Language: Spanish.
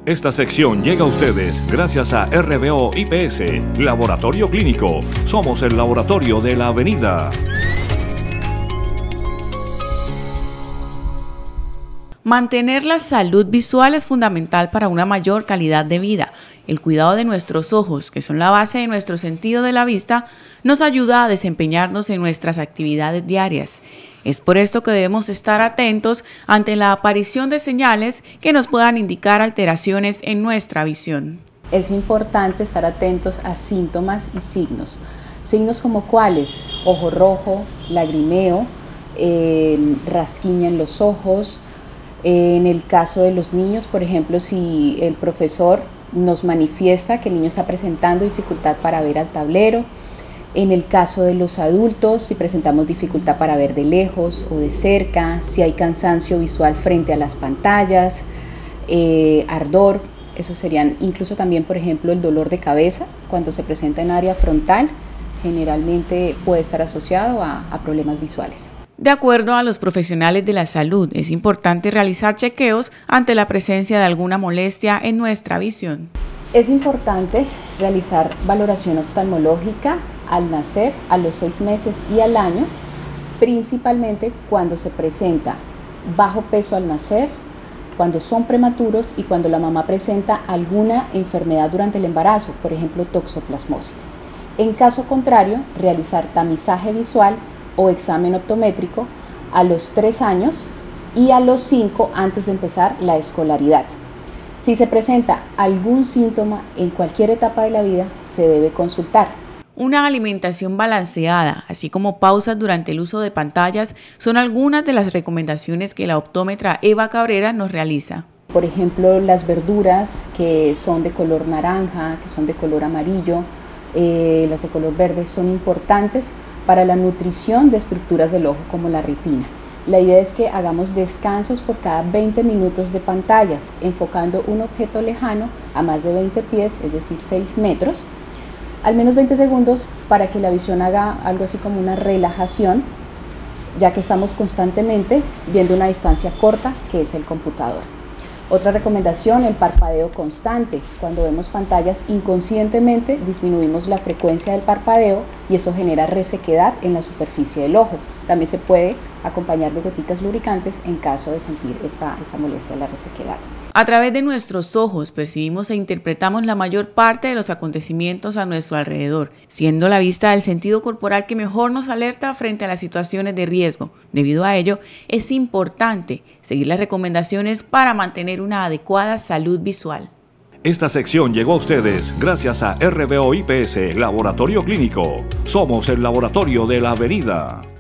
Esta sección llega a ustedes gracias a RBO IPS, Laboratorio Clínico. Somos el laboratorio de la avenida. Mantener la salud visual es fundamental para una mayor calidad de vida. El cuidado de nuestros ojos, que son la base de nuestro sentido de la vista, nos ayuda a desempeñarnos en nuestras actividades diarias. Es por esto que debemos estar atentos ante la aparición de señales que nos puedan indicar alteraciones en nuestra visión. Es importante estar atentos a síntomas y signos. Signos como cuáles: ojo rojo, lagrimeo, rasquiña en los ojos. En el caso de los niños, por ejemplo, si el profesor nos manifiesta que el niño está presentando dificultad para ver al tablero. En el caso de los adultos, si presentamos dificultad para ver de lejos o de cerca, si hay cansancio visual frente a las pantallas, ardor, eso serían incluso también, por ejemplo, el dolor de cabeza, cuando se presenta en área frontal, generalmente puede estar asociado a problemas visuales. De acuerdo a los profesionales de la salud, es importante realizar chequeos ante la presencia de alguna molestia en nuestra visión. Es importante realizar valoración oftalmológica al nacer, a los 6 meses y al año, principalmente cuando se presenta bajo peso al nacer, cuando son prematuros y cuando la mamá presenta alguna enfermedad durante el embarazo, por ejemplo toxoplasmosis. En caso contrario, realizar tamizaje visual o examen optométrico a los 3 años y a los 5 antes de empezar la escolaridad. Si se presenta algún síntoma en cualquier etapa de la vida, se debe consultar. Una alimentación balanceada, así como pausas durante el uso de pantallas, son algunas de las recomendaciones que la optómetra Eva Cabrera nos realiza. Por ejemplo, las verduras que son de color naranja, que son de color amarillo, las de color verde son importantes para la nutrición de estructuras del ojo como la retina. La idea es que hagamos descansos por cada 20 minutos de pantallas, enfocando un objeto lejano a más de 20 pies, es decir, 6 metros, al menos 20 segundos para que la visión haga algo así como una relajación, ya que estamos constantemente viendo una distancia corta que es el computador. Otra recomendación, el parpadeo constante. Cuando vemos pantallas inconscientemente disminuimos la frecuencia del parpadeo y eso genera resequedad en la superficie del ojo. También se puede acompañar de goticas lubricantes en caso de sentir esta molestia de la resequedad. A través de nuestros ojos percibimos e interpretamos la mayor parte de los acontecimientos a nuestro alrededor, siendo la vista el sentido corporal que mejor nos alerta frente a las situaciones de riesgo. Debido a ello, es importante seguir las recomendaciones para mantener una adecuada salud visual. Esta sección llegó a ustedes gracias a RBO IPS, Laboratorio Clínico. Somos el laboratorio de la avenida.